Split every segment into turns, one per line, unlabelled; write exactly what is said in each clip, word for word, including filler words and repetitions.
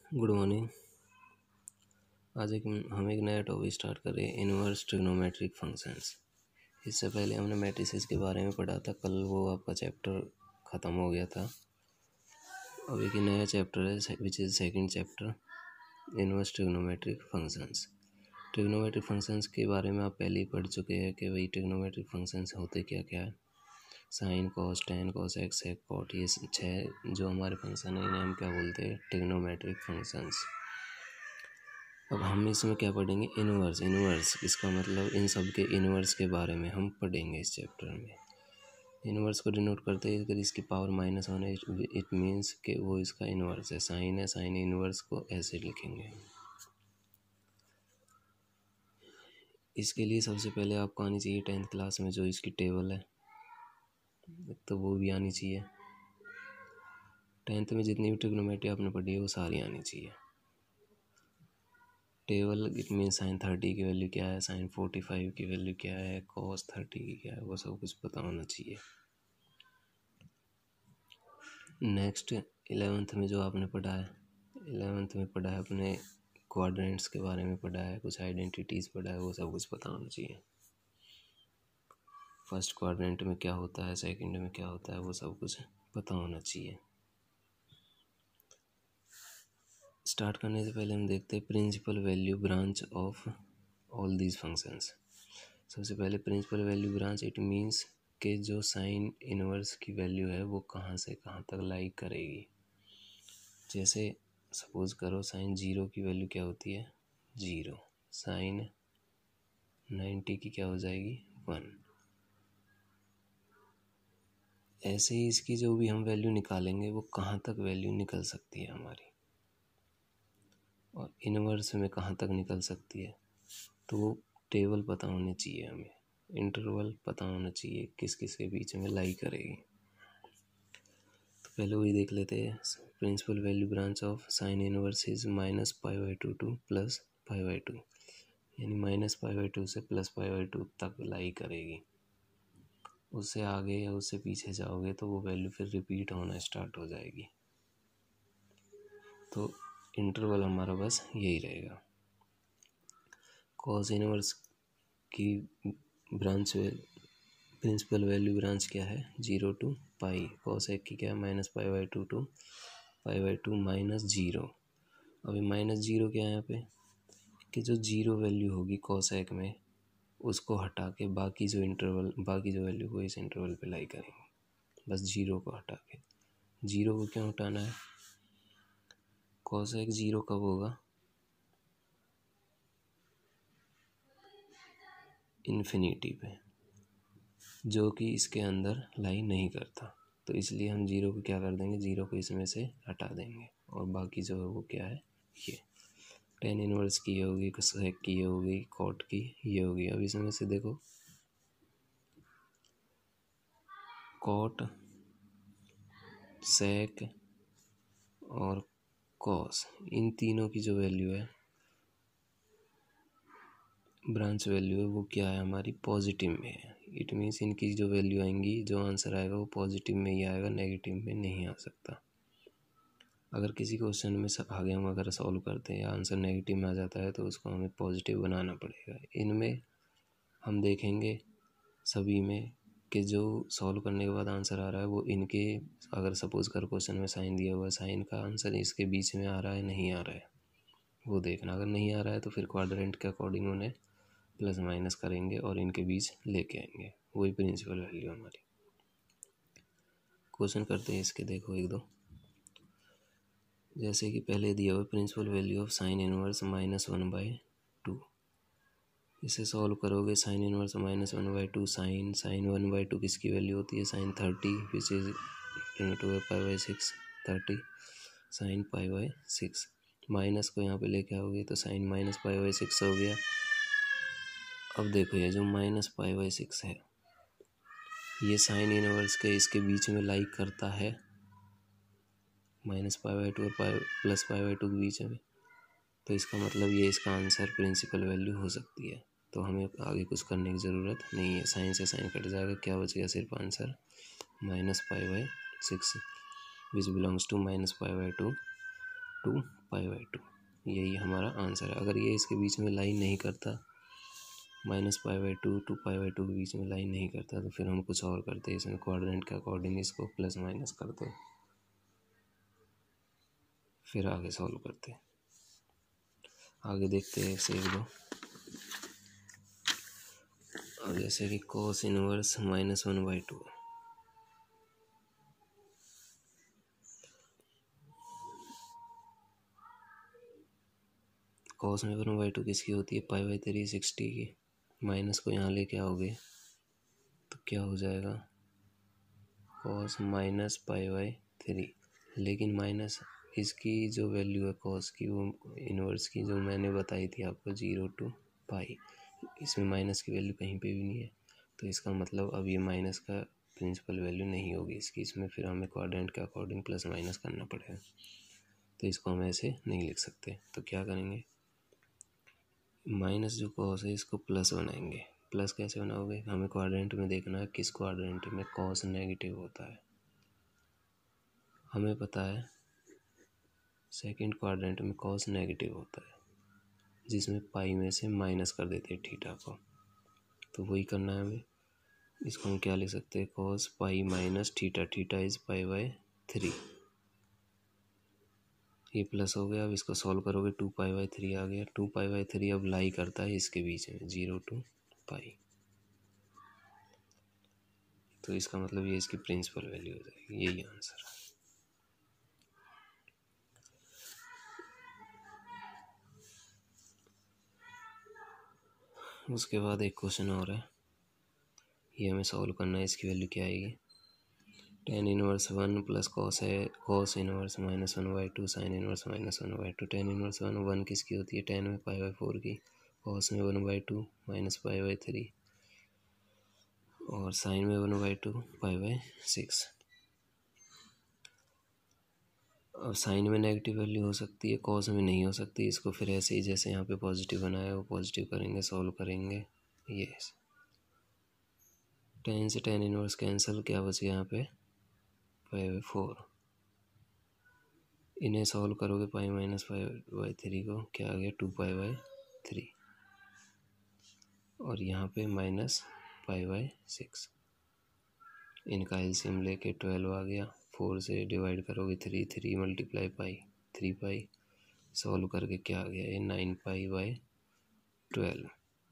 Good morning. आज एक हम एक नया टॉपिक स्टार्ट कर रहे हैं, इनवर्स ट्रिग्नोमेट्रिक फंक्शंस। इससे पहले हमने मैट्रिसेस के बारे में पढ़ा था, कल वो आपका चैप्टर ख़त्म हो गया था। अब एक नया चैप्टर है which is second chapter, inverse trigonometric functions. Trigonometric functions के बारे में आप पहले ही पढ़ चुके हैं कि भाई ट्रिग्नोमेट्रिक फंक्शंस होते क्या क्या है। Sine, cos, tan, cosec, sec, cot, ये छः जो हमारे फंक्शन है इन्हें हम क्या बोलते हैं, ट्रिग्नोमेट्रिक फंक्शंस। अब हम इसमें क्या पढ़ेंगे, इनवर्स। इनवर्स इसका मतलब इन सब के इनवर्स के बारे में हम पढ़ेंगे इस चैप्टर में। इनवर्स को डिनोट करते हैं, अगर इसकी पावर माइनस वन है इट मीन्स कि वो इसका इनवर्स है। साइन है, साइन इनवर्स को ऐसे लिखेंगे। इसके लिए सबसे पहले आपको आनी चाहिए टेंथ क्लास में जो इसकी टेबल है, तो वो भी आनी चाहिए। टेंथ में जितनी भी ट्रिग्नोमेट्री आपने पढ़ी है वो सारी आनी चाहिए। Table it mean sine thirty की वैल्यू क्या है, साइन फोर्टी फाइव की वैल्यू क्या है, कॉस थर्टी की क्या है, वो सब कुछ पता होना चाहिए। नेक्स्ट इलेवेंथ में जो आपने पढ़ा है, इलेवेंथ में पढ़ा है अपने क्वाड्रेंट्स के बारे में पढ़ा है, कुछ आइडेंटिटीज़ पढ़ा है, वो सब कुछ पता होना चाहिए। फर्स्ट क्वाड्रेंट में क्या होता है, सेकंड में क्या होता है, वो सब कुछ पता होना चाहिए। स्टार्ट करने से पहले हम देखते हैं principal value branch of all these functions. सबसे पहले principal value branch it means कि जो साइन इनवर्स की वैल्यू है वो कहाँ से कहाँ तक लाई करेगी। जैसे सपोज करो साइन जीरो की वैल्यू क्या होती है, जीरो। साइन नाइन्टी की क्या हो जाएगी, वन। ऐसे ही इसकी जो भी हम वैल्यू निकालेंगे वो कहाँ तक वैल्यू निकल सकती है हमारी, और इनवर्स में कहाँ तक निकल सकती है, तो वो टेबल पता होनी चाहिए हमें, इंटरवल पता होना चाहिए किस किस के बीच में लाई करेगी। तो पहले वही देख लेते हैं। Principal value branch of sine inverse is minus pi by two to plus pi by two, यानी माइनस पाई बाई टू से प्लस पाई बाई टू तक लाई करेगी। उससे आगे या उससे पीछे जाओगे तो वो वैल्यू फिर रिपीट होना स्टार्ट हो जाएगी। तो इंटरवल हमारा बस यही रहेगा। कॉस इनवर्स की ब्रांच प्रिंसिपल वैल्यू ब्रांच क्या है, जीरो टू पाई। कॉस एक की क्या है, minus pi by two to pi by two minus zero. अभी माइनस जीरो क्या है यहाँ पे, कि जो जीरो वैल्यू होगी कॉस एक में उसको हटा के बाकी जो इंटरवल बाकी जो वैल्यू को इस इंटरवल पे लाई करेंगे, बस जीरो को हटा के। जीरो को क्यों हटाना है, कॉस एक जीरो कब होगा, इन्फिनिटी पे, जो कि इसके अंदर लाई नहीं करता। तो इसलिए हम जीरो को क्या कर देंगे, जीरो को इसमें से हटा देंगे, और बाकी जो है वो क्या है, ये टेन इनवर्स की ये होगी, सेक की ये होगी, कॉट की ये होगी। अब इसमें से देखो कॉट, सेक और कॉस, इन तीनों की जो वैल्यू है, ब्रांच वैल्यू है, वो क्या है हमारी, पॉजिटिव में है। इट मीन्स इनकी जो वैल्यू आएंगी, जो आंसर आएगा वो पॉजिटिव में ही आएगा, नेगेटिव में नहीं आ सकता। अगर किसी क्वेश्चन में आगे हम अगर सॉल्व करते हैं या आंसर नेगेटिव में आ जाता है तो उसको हमें पॉजिटिव बनाना पड़ेगा। इनमें हम देखेंगे सभी में कि जो सॉल्व करने के बाद आंसर आ रहा है वो इनके, अगर सपोज कर क्वेश्चन में साइन दिया हुआ है, साइन का आंसर इसके बीच में आ रहा है नहीं आ रहा है, वो देखना। अगर नहीं आ रहा है तो फिर क्वाड्रेंट के अकॉर्डिंग उन्हें प्लस माइनस करेंगे और इनके बीच लेके आएंगे। वही प्रिंसिपल वैल्यू हमारी। क्वेश्चन करते हैं इसके, देखो एक दो। जैसे कि पहले दिया हुआ principal value of sine inverse minus one by two, इसे सॉल्व करोगे sine inverse minus one by two sine sine one by two किसकी वैल्यू होती है, sine thirty, which is to pi by six, thirty sine pi by six. Minus को यहाँ पे लेके आओगे तो sine minus pi by six हो गया। अब देखो ये जो माइनस पाई बाई सिक्स है ये साइन इनवर्स के इसके बीच में लाइक करता है, माइनस पाई बाई टू और pi plus pi by two के बीच में, तो इसका मतलब ये इसका आंसर प्रिंसिपल वैल्यू हो सकती है। तो हमें आगे कुछ करने की ज़रूरत नहीं है, साइन से साइन कट जाएगा, क्या बच गया सिर्फ answer minus pi by six which belongs to minus pi by two to pi by two, यही हमारा आंसर है। अगर ये इसके बीच में लाइन नहीं करता, minus pi by two to pi by two के बीच में लाइन नहीं करता, तो फिर हम कुछ और करते, इसमें क्वाड्रेंट के अकॉर्डिंग इसको प्लस माइनस करते, फिर आगे सॉल्व करते। आगे देखते हैं ऐसे एक दो। अब जैसे कि cos inverse minus one by two, cos में वन बाई टू किसकी होती है, पाई बाई थ्री सिक्सटी की। माइनस को यहाँ लेके आओगे तो क्या हो जाएगा, cos minus pi by three. लेकिन माइनस इसकी जो वैल्यू है कॉस की, वो इनवर्स की जो मैंने बताई थी आपको जीरो टू पाई, इसमें माइनस की वैल्यू कहीं पे भी नहीं है। तो इसका मतलब अब ये माइनस का प्रिंसिपल वैल्यू नहीं होगी इसकी, इसमें फिर हमें क्वाड्रेंट के अकॉर्डिंग प्लस माइनस करना पड़ेगा। तो इसको हम ऐसे नहीं लिख सकते, तो क्या करेंगे, माइनस जो कॉस है इसको प्लस बनाएंगे। प्लस कैसे बनाओगे, हमें क्वाड्रेंट में देखना है किस क्वाड्रेंट में कॉस नेगेटिव होता है। हमें पता है सेकंड क्वाड्रेंट में कॉस नेगेटिव होता है, जिसमें पाई में से माइनस कर देते हैं थीटा को, तो वही करना है हमें। इसको हम क्या लिख सकते हैं, cos pi minus theta, theta is pi by three. ये प्लस हो गया, अब इसको सॉल्व करोगे टू पाई बाई थ्री आ गया। टू पाई बाई थ्री अब लाई करता है इसके बीच में, जीरो टू पाई, तो इसका मतलब ये इसकी प्रिंसिपल वैल्यू हो जाएगी, यही आंसर है। उसके बाद एक क्वेश्चन और है, ये हमें सॉल्व करना है। इसकी वैल्यू क्या आएगी, tan inverse one plus cos है, cos inverse minus one by two sine inverse minus one by two. Tan inverse one, one किसकी होती है, टेन में पाई बाई फोर की, कॉस में one by two minus pi by three, और sine में one by two pi by six. अब sine में नेगेटिव वैल्यू हो सकती है, कॉस में नहीं हो सकती। इसको फिर ऐसे ही जैसे यहाँ पे पॉजिटिव बनाया वो पॉजिटिव करेंगे, सॉल्व करेंगे। ये टेन से टेन इनवर्स कैंसिल, क्या बच गया यहाँ पे, पाई बाई फोर। इन्हें सॉल्व करोगे pi minus pi by three को, क्या आ गया, टू पाई बाई थ्री, और यहाँ पे माइनस पाई बाई सिक्स। इनका एलसीएम लेके ट्वेल्व आ गया। फोर से डिवाइड करोगे three, three multiply pi, three pi, solve करके क्या आ गया, ये nine pi by twelve,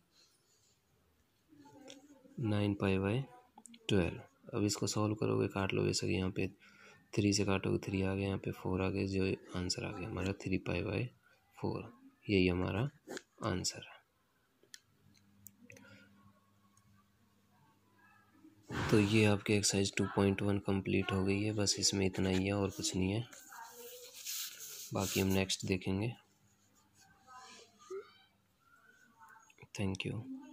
nine pi by twelve. अब इसको सॉल्व करोगे, काट लो वैसे, यहाँ पे थ्री से काटोगे थ्री आ गया, यहाँ पे फोर आ गया, जो आंसर आ गया हमारा थ्री पाई बाई फोर, यही हमारा आंसर है। तो ये आपके exercise two point one complete हो गई है, बस इसमें इतना ही है और कुछ नहीं है, बाकी हम नेक्स्ट देखेंगे। Thank you.